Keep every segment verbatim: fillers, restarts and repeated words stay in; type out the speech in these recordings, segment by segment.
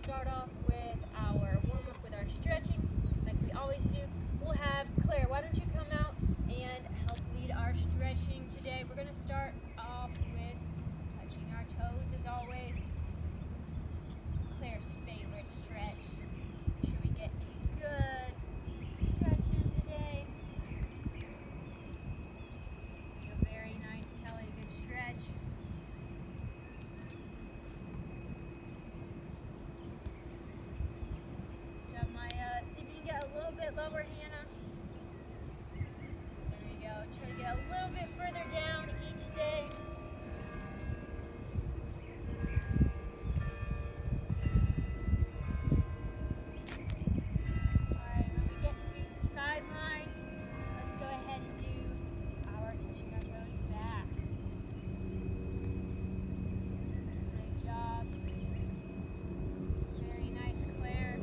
start off with our warm-up with our stretching, like we always do. We'll have Claire, why don't you come out and help lead our stretching today. We're going to start off with touching our toes as always. Claire's favorite stretch. Make sure we get a good stretch in today. Very nice, Kelly, good stretch. Maya, see if you can get a little bit lower, Hannah. There you go. Try to get a little bit further down each day. Alright, when we get to the sideline, let's go ahead and do our touching our toes back. Great job. Very nice, Claire.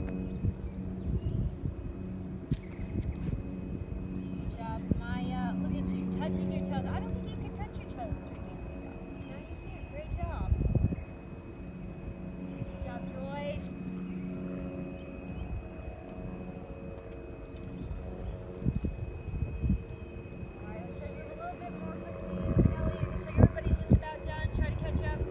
Maya, look at you touching your toes. I don't think you could touch your toes three weeks ago. Now you can. Great job. Good job, Joy. Alright, let's try to move a little bit more quickly. Kelly, looks like everybody's just about done. Try to catch up.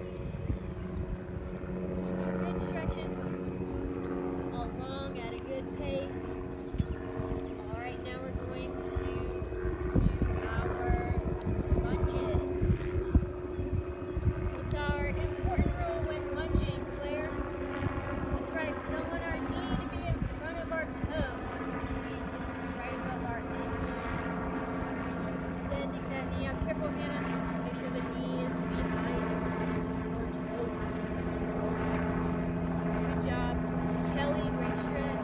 Just do good stretches, but move along at a good pace. Alright, now we're going to do our lunges. What's our important rule when lunging, Claire? That's right, we don't want our knee to be in front of our toes. We want to be right above our ankle. Extending that knee out. Careful, Hannah. Make sure the knee is behind your toes. Good job. Kelly, great stretch.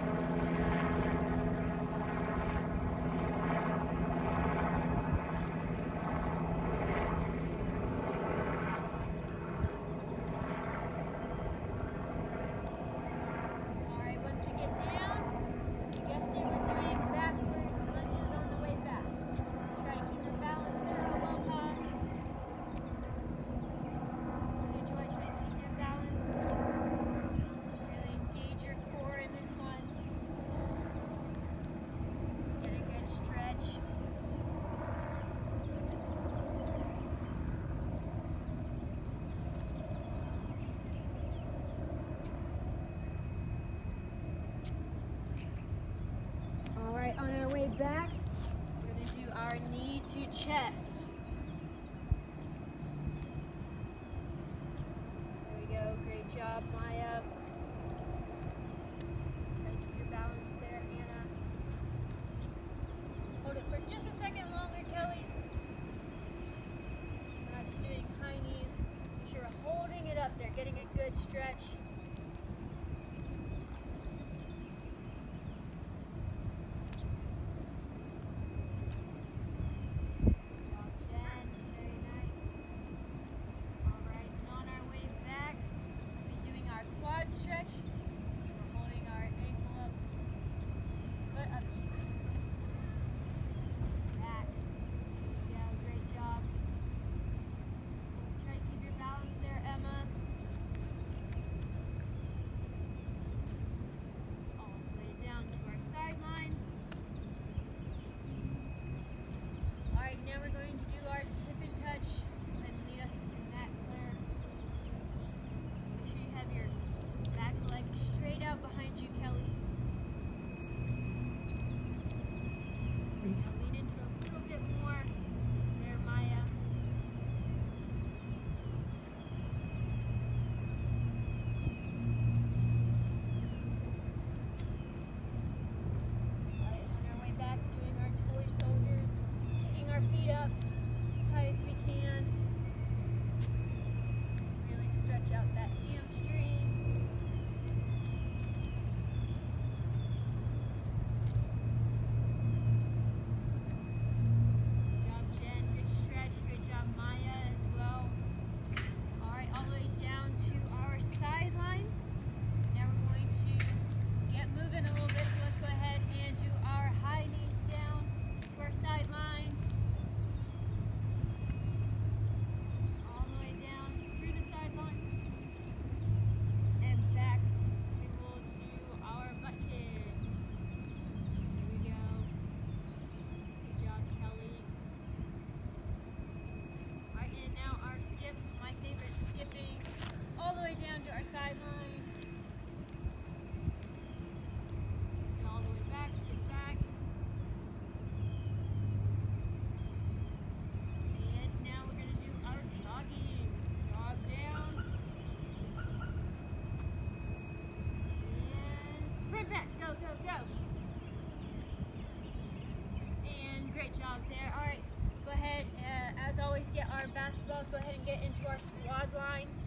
On our way back, we're going to do our knee to chest. There we go. Great job, Maya. Try to keep your balance there, Hannah. Hold it for just a second longer, Kelly. We're not just doing high knees. Make sure we're holding it up there, getting a good stretch. Stretch. So we're holding our ankle up, foot up to back. There you go, great job. Try to keep your balance there, Emma. sideline. Get all the way back, skip back. And now we're going to do our jogging. Jog down. And sprint back. Go, go, go. And great job there. All right, go ahead. Uh, as always, get our basketballs. Go ahead and get into our squad lines.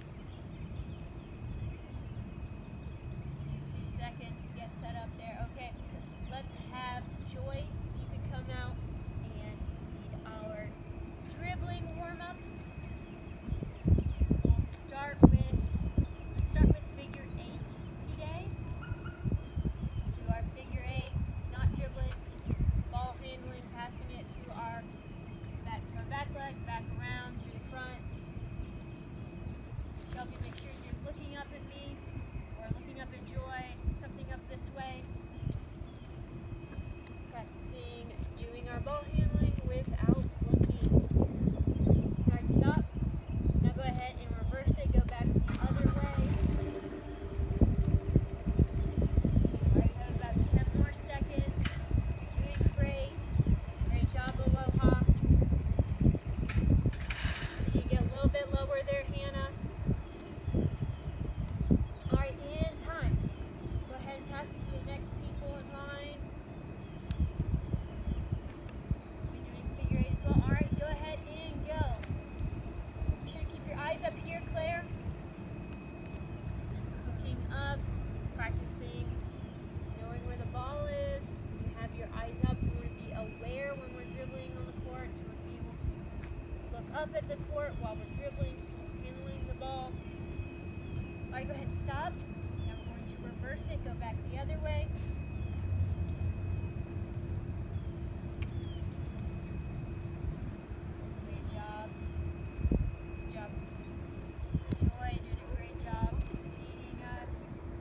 A few seconds to get set up there. Okay, let's have Joy. You could come out and lead our dribbling warm-ups. We'll start with let's start with figure eight today. Do our figure eight, not dribbling, just ball handling, passing it through our back to our back leg, back around to the front. Shelby, make sure you're looking up at me or looking up at Joy, something up this way. Practicing doing our ball handling without looking. Alright, stop. Now go ahead and reverse it, go back the other way. Alright, you have about ten more seconds. Doing great. Great job, Aloha. Can you get a little bit lower there, Hannah? Alright, and time. Go ahead and pass it to the next people in line. We'll be doing figure eight as well. Alright, go ahead and go. Make sure you keep your eyes up here, Claire. Looking up, practicing, knowing where the ball is. When you have your eyes up, you want to be aware when we're dribbling on the court. So we're able to look up at the court while we're dribbling, handling the ball. Alright, go ahead and stop. Now we're going to reverse it, go back the other way. Great job. Good job. Joy doing a great job leading us.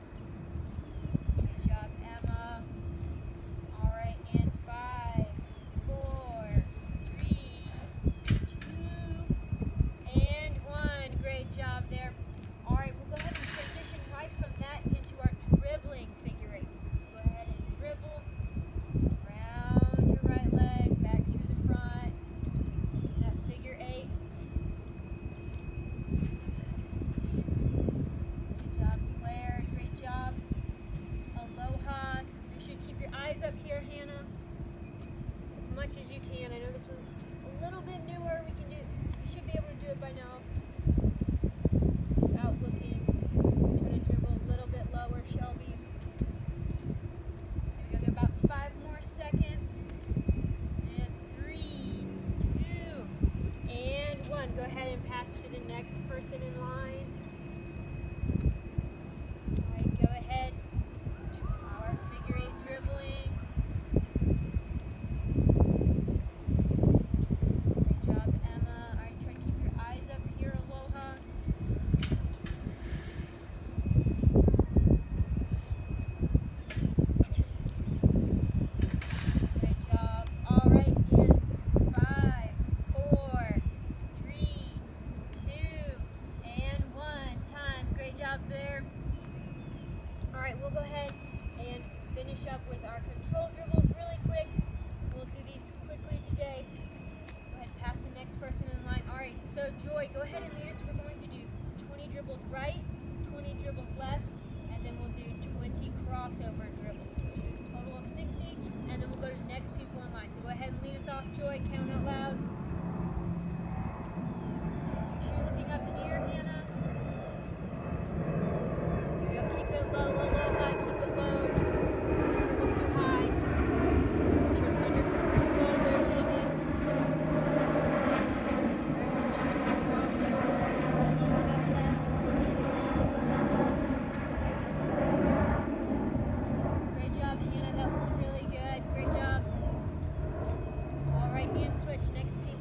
Good job, Emma. Alright, and five, four, three, two, and one. Great job there. Alright, we'll go ahead and transition right from that into our dribbling figure eight. Go ahead and dribble around your right leg, back through the front. That figure eight. Good job, Claire. Great job. Aloha. Make sure you keep your eyes up here, Hannah. As much as you can. I know this one's a little bit newer. We can do you should be able to do it by now. Without looking. Try to dribble a little bit lower, Shelby. Here we go, about five more seconds. And three, two, and one. Go ahead and pass to the next person in line. Alright, go ahead. Do our figure eight dribbling. Great job, Emma. Alright, try to keep your eyes up here, Aloha. Great job. Alright, in five, four, three, two, and one. Time. Great job there. Alright, we'll go ahead and finish up with our control dribbles really quick. We'll do these quickly today. Go ahead and pass the next person in line. Alright, so Joy, go ahead and lead us. We're going to do twenty dribbles right, twenty dribbles left, and then we'll do twenty crossover dribbles. We'll do a total of sixty, and then we'll go to the next people in line. So go ahead and lead us off, Joy. Count out loud. Make sure you're looking up here, Hannah. Here we go. Keep it low, low, low, high. Keep it low. Don't dribble too high. Make sure it's under control there, Shelby. Alright, switching to our crossovers. That's what we have left. Great job, Hannah. That looks really good. Great job. Alright, and switch. Next team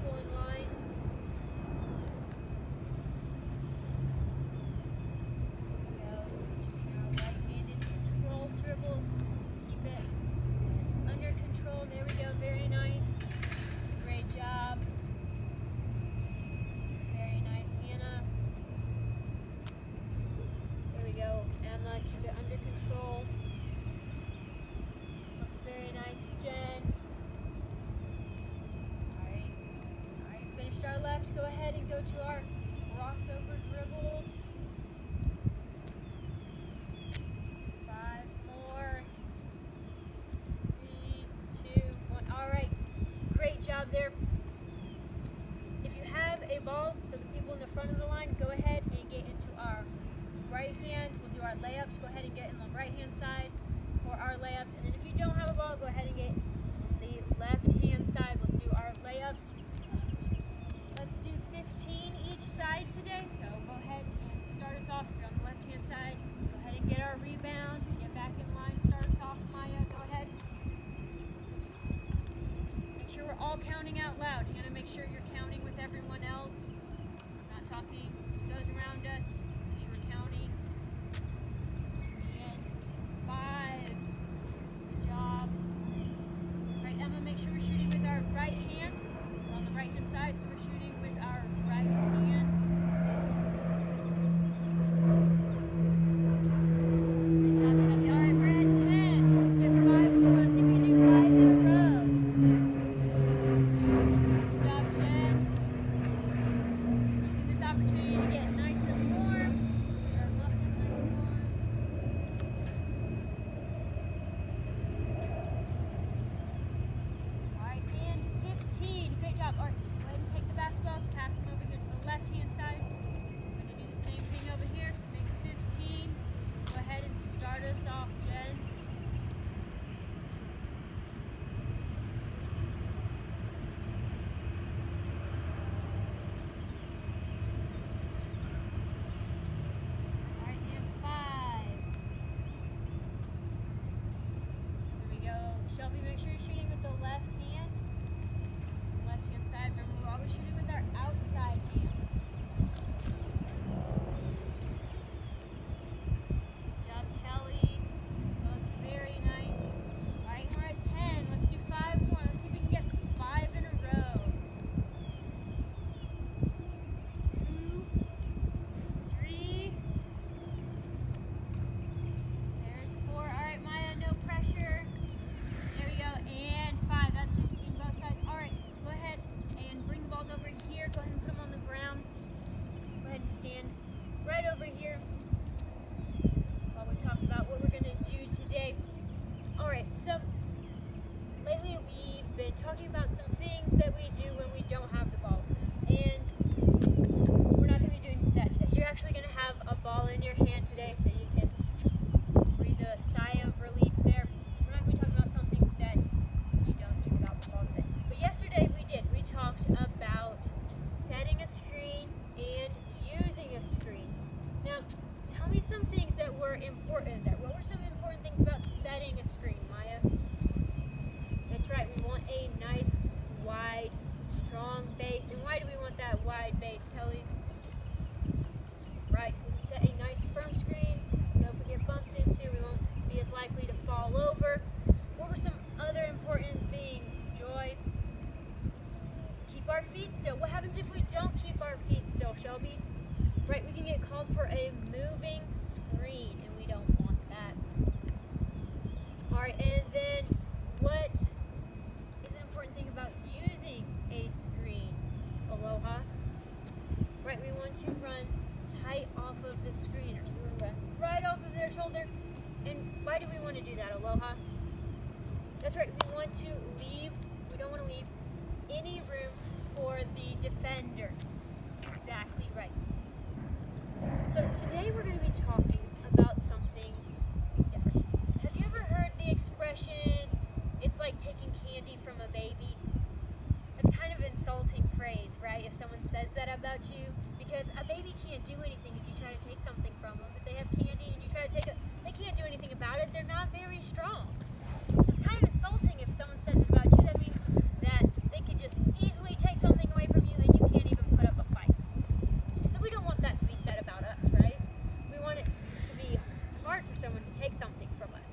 hand, go ahead and get into our right hand. We'll do our layups. Go ahead and get in the right hand side for our layups. And then if you don't have a ball, go ahead and get on the left hand side. We'll do our layups. Let's do fifteen each side today. So go ahead and start us off. If you're on the left hand side, go ahead and get our rebound. Get back in line. Start us off, Maya. Go ahead. Make sure we're all counting out loud. You gotta make sure you're counting with everyone else. Not talking to those around us. Make sure we're counting. And five. Good job. Right, Emma, make sure we're shooting with our right hand. We're on the right hand side, so we're shooting with our right hand. Good job, Shelby. All right, we're at ten. Let's get five more. Let's see if we can do five in a row. Good job, Jen. Using this opportunity to get nice and warm. Get our muscles nice and warm. All right, and fifteen. Great job. All right, go ahead and take the basketballs, pass them over here to the left-hand side. We're going to do the same thing over here. Make fifteen. Go ahead and start us off, Jen. All right, and five. Here we go. Shelby, make sure you're shooting with the left hand. Left hand side. Remember, we're always shooting with our outside hand. Good job, Kelly. That looked very nice. All right, we're at ten. Let's do five more. Let's see if we can get five in a row. Two, three. There's four. All right, Maya, no pressure. There we go. And five. That's fifteen both sides. All right, go ahead and bring the balls over here. Go ahead and put them on the ground. Go ahead and stand right over here while we talk about what we're going to do today. All right, so lately we've been talking about some things that we do when we don't have the ball. And we're not going to be doing that today. You're actually going to have a ball in your hand today so you can breathe a sigh of relief there. We're not going to be talking about something that you don't do without the ball today. But yesterday we did. We talked about setting a screen and using a screen. Now, tell me some things that were important there. What were some important things about setting a screen, Maya? That's right. We want a nice, wide, strong base. And why do we want that wide base, Kelly? Right, so we can set a nice firm screen. So if we get bumped into, we won't be as likely to fall over. What were some other important things, Joy? Keep our feet still. What happens if we don't keep our feet still, Shelby? Right, we can get called for a moving screen, and we don't want that. All right, and then what is an important thing about using a screen? Aloha. Right, we want to run tight off of the screeners. We want to run right off of their shoulder. And why do we want to do that, Aloha? That's right, we want to leave, we don't want to leave any room for the defender. Exactly right. So today we're going to be talking about something different. Have you ever heard the expression, it's like taking candy from a baby? It's kind of an insulting phrase, right? If someone says that about you, because a baby can't do anything if you try to take something from them. If they have candy and you try to take it, they can't do anything about it. They're not very strong. So it's kind of insulting if someone says it about you. That means that they could just easily take something away from you and you can't even put up a fight. So we don't want that to be said about us, right? We want it to be hard for someone to take something from us.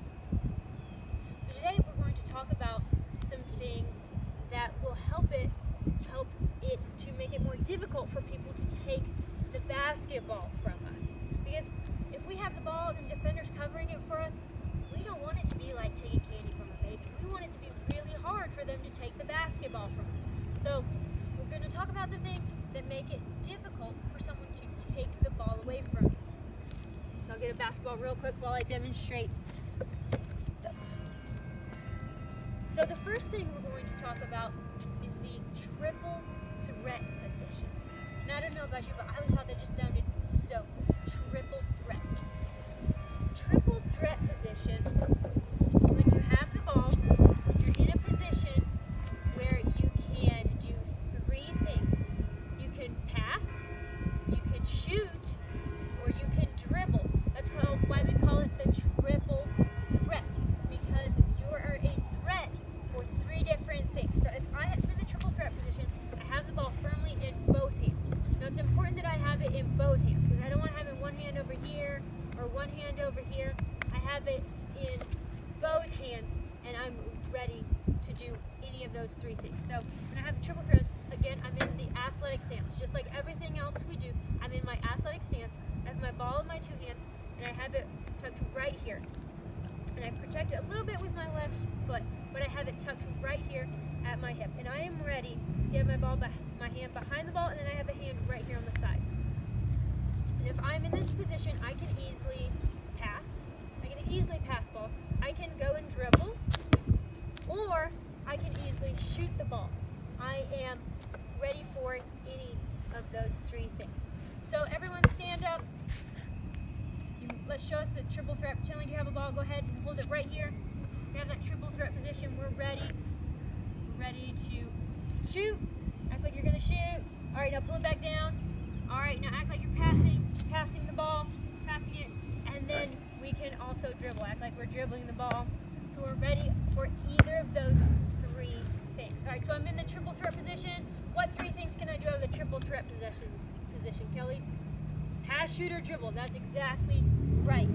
So today we're going to talk about some things that will help it help it to make it more difficult for people to take the basketball from us. Because if we have the ball and the defender's covering it for us, we don't want it to be like taking candy from a baby. We want it to be really hard for them to take the basketball from us. So we're going to talk about some things that make it difficult for someone to take the ball away from you. So I'll get a basketball real quick while I demonstrate those. So the first thing we're going to talk about is the triple threat position. And I don't know about you, but I always thought that just sounded so cool. Triple threat. Triple threat position, when you have the ball, you're in a position where you can do three things. You can pass, you can shoot, or you can dribble. That's called, why we call it the triple threat, because you are a threat for three different things. So if I am in the triple threat position, I have the ball firmly in both hands. Now it's important that I have it in both hands, because I don't want to have it one hand over here or one hand over here. I have it in both hands, and I'm ready to do any of those three things. So when I have the triple threat, again, I'm in the athletic stance. Just like everything else we do, I'm in my athletic stance. I have my ball in my two hands, and I have it tucked right here. And I protect it a little bit with my left foot, but I have it tucked right here at my hip. And I am ready. See, I have my ball, my hand behind the ball, and then I have a hand right here on the side. And if I'm in this position, I can easily pass. I can easily pass ball. I can go and dribble, or I can easily shoot the ball. I am ready for any of those three things. So everyone stand up. You, let's show us the triple threat. Pretend like you have a ball. Go ahead and hold it right here. We have that triple threat position. We're ready. We're ready to shoot. Act like you're going to shoot. All right, now pull it back down. All right, now act like you're passing, passing the ball, passing it, and then we can also dribble. Act like we're dribbling the ball. So we're ready for either of those three things. All right, so I'm in the triple threat position. What three things can I do out of the triple threat position, position, Kelly? Pass, shoot, or dribble. That's exactly right.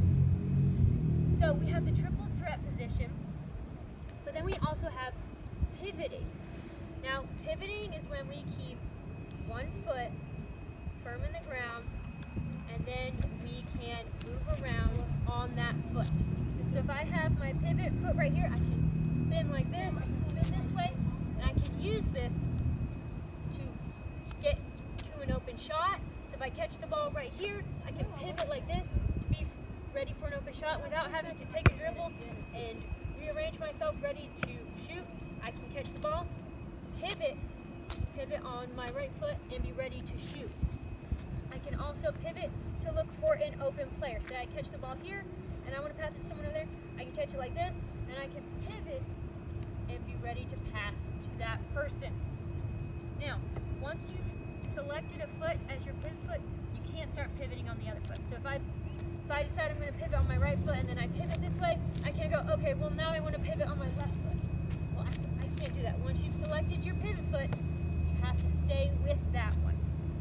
So we have the triple threat position, but then we also have pivoting. Now, pivoting is when we keep one foot firm in the ground, and then we can move around on that foot. So if I have my pivot foot right here, I can spin like this, I can spin this way, and I can use this to get to an open shot. So if I catch the ball right here, I can pivot like this to be ready for an open shot without having to take a dribble and rearrange myself ready to shoot. I can catch the ball, pivot, just pivot on my right foot and be ready to shoot. I can also pivot to look for an open player. Say I catch the ball here and I want to pass it to someone over there, I can catch it like this, and I can pivot and be ready to pass to that person. Now, once you've selected a foot as your pivot foot, you can't start pivoting on the other foot. So if I if I decide I'm going to pivot on my right foot and then I pivot this way, I can't go, okay, well now I want to pivot on my left foot. Well, I, I can't do that. Once you've selected your pivot foot, you have to stay with that one.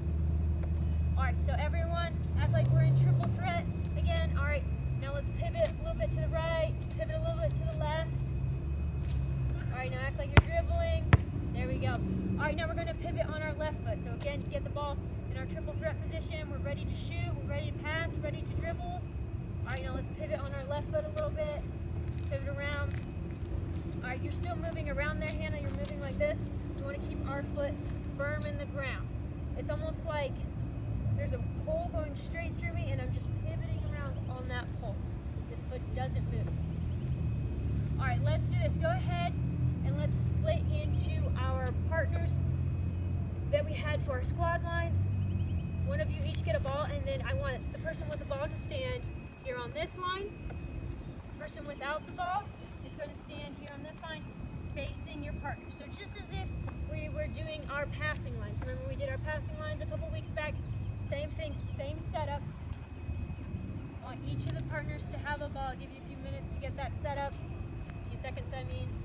All right, so everyone, act like we're in triple threat again. All right, now let's pivot a little bit to the right, pivot a little bit to the left. All right, now act like you're dribbling. There we go. All right, now we're going to pivot on our left foot. So again, get the ball in our triple threat position. We're ready to shoot, we're ready to pass, ready to dribble. All right, now let's pivot on our left foot a little bit. Pivot around. All right, you're still moving around there, Hannah. You're moving like this. We want to keep our foot firm in the ground. It's almost like there's a pole going straight through me and I'm just pivoting around on that pole. This foot doesn't move. All right, let's do this. Go ahead and let's split into our partners that we had for our squad lines. One of you each get a ball, and then I want the person with the ball to stand here on this line. The person without the ball is going to stand here on this line facing your partner. So just as if we were doing our passing lines. Remember we did our passing lines a couple weeks back? Same thing, same setup. I want each of the partners to have a ball. I'll give you a few minutes to get that set up. A few seconds, I mean.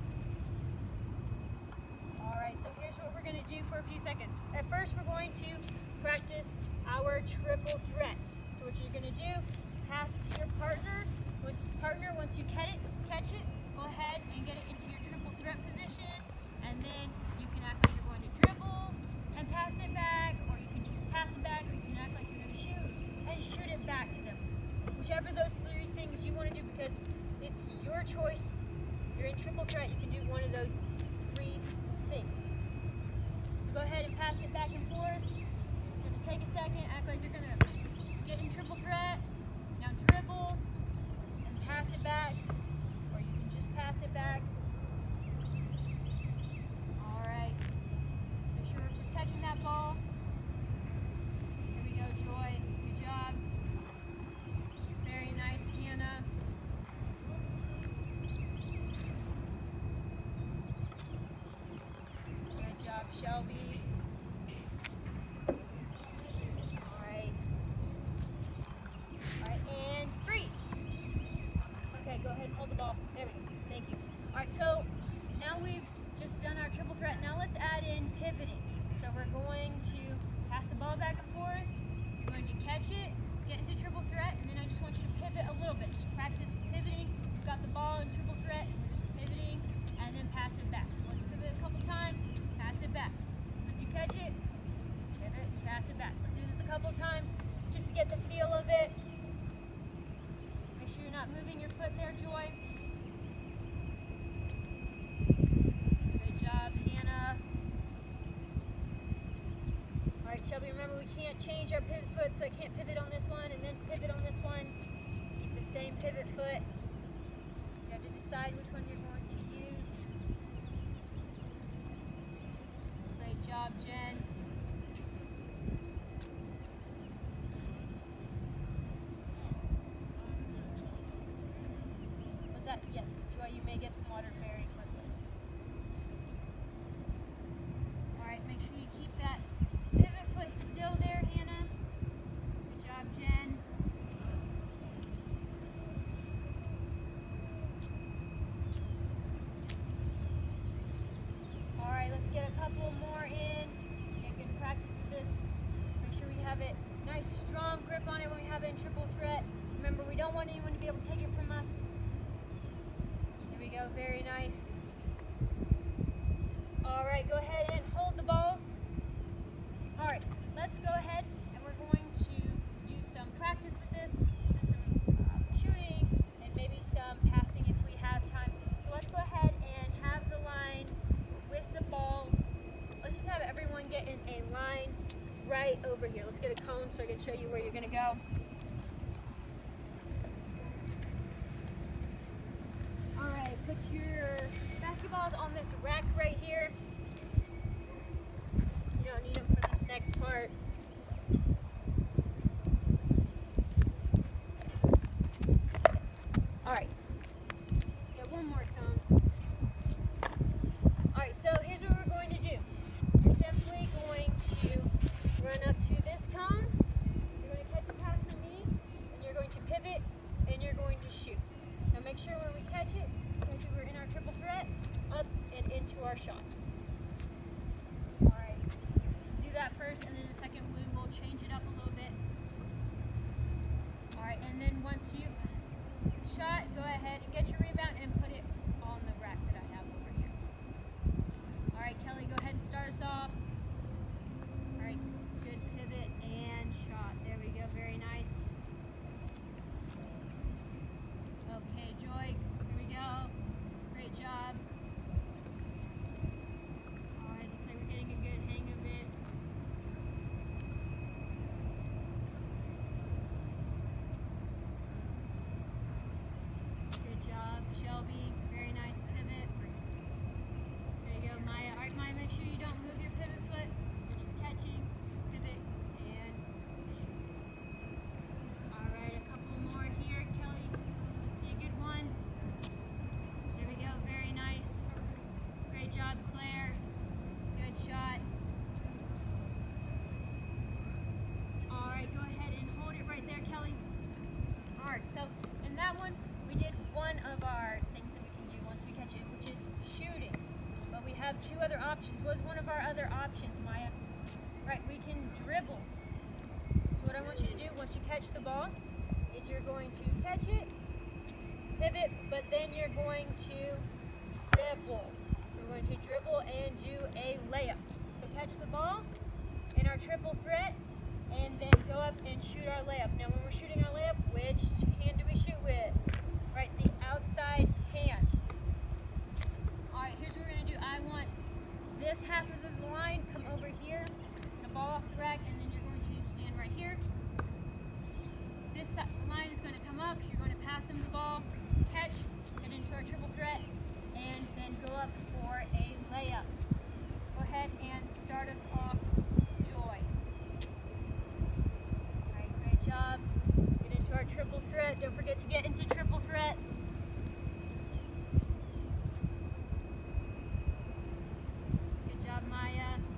All right, so here's what we're going to do for a few seconds. At first, we're going to practice our triple threat. So what you're going to do, pass to your partner. Once, partner, once you catch it, catch it, go ahead and get it into your triple threat position, and then you can act like you're going to dribble and pass it back, or you can just pass it back, or you can act like you're going to shoot and shoot it back to them. Whichever those three things you want to do, because it's your choice. You're in triple threat, you can do one of those three things. So go ahead and pass it back and forth. You're going to take a second, act like you're going to get in triple threat. Now dribble and pass it back, or you can just pass it back. All right. Make sure we're protecting that ball. Shelby. Alright. Alright, and freeze. Okay, go ahead and hold the ball. There we go. Thank you. Alright, so now we've just done our triple threat. Now let's add in pivoting. So we're going to pass the ball back and forth. You're going to catch it, get into triple threat, and then I just want you to pivot a little bit. Just practice pivoting. You've got the ball in triple threat, and you're just pivoting, and then pass it back. So let's pivot a couple times, pass it back. Once you catch it, pivot, pass it back. Let's do this a couple times just to get the feel of it. Make sure you're not moving your foot there, Joy. Good job, Hannah. All right, Shelby, remember we can't change our pivot foot, so I can't pivot on this one and then pivot on this one. Keep the same pivot foot. You have to decide which one you're going to use. Great job, Jen. Was that? Yes, Joy, you may get some water very quickly. All right, make sure you keep that pivot foot still there, Hannah. Good job, Jen. All right, let's get a couple more in. Get good practice with this. Make sure we have it nice, strong grip on it when we have it in triple threat. Remember, we don't want anyone to be able to take it from us. There we go, very nice. All right, go ahead and hold the balls. All right, let's go ahead and we're going to do some practice with this. We'll do some uh, shooting and maybe some passing if we have time. So let's go ahead and have the line with the ball. Let's just have everyone get in a line right over here. Let's get a cone so I can show you where you're gonna go. All right, put your basketballs on this rack right here. You don't need them for this next part. All right, get one more cone. All right, so here's what we're going to do. You're simply going to run up to this cone. You're going to catch a pass from me, and you're going to pivot, and you're going to shoot. Now make sure when we catch it, we're in our triple threat, up and into our shot. All right, do that first, and then in a second we will change it up a little bit. All right, and then once you've shot, go ahead and get your rebound and put it on the rack that I have over here. All right, Kelly, go ahead and start us off. All right, good pivot and shot. There we go, very nice. Okay, Joy, here we go. Great job. All right, looks like we're getting a good hang of it. Good job, Shelby. Very nice pivot. There you go, Maya. All right, Maya, make sure you don't move your pivot foot. You're just catching, pivot, and shoot. All right, a couple more here, Kelly. Let's see a good one. There we go, very nice. Great job, Claire. Good shot. All right, go ahead and hold it right there, Kelly. All right, so in that one, we did one of our things that we can do once we catch it, which is shooting. But we have two other options. What's one of our other options, Maya? Right, we can dribble. So what I want you to do once you catch the ball is you're going to catch it, pivot, but then you're going to dribble. So we're going to dribble and do a layup. So catch the ball in our triple threat and then go up and shoot our layup. Now when we're shooting our layup, which hand do we shoot with? Right, the outside hand. All right, here's what we're gonna do. I want this half of the line come over here, the ball off the rack, and then you're going to stand right here. This line is gonna come up, you're going to pass him the ball, catch, get into our triple threat, and then go up for a layup. Go ahead and start us off, Joy. All right, great job. Get into our triple threat. Don't forget to get into triple threat. Good job, Maya.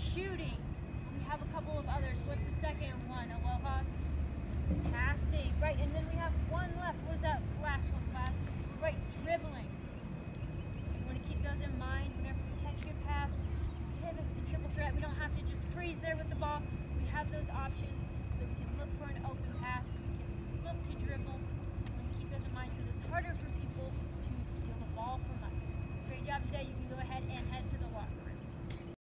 shooting. We have a couple of others. What's the second one? Aloha. Passing. Right, and then we have one left. What is that last one, class? Right, dribbling. So you want to keep those in mind whenever we catch a good pass. Pivot with the triple threat. We don't have to just freeze there with the ball.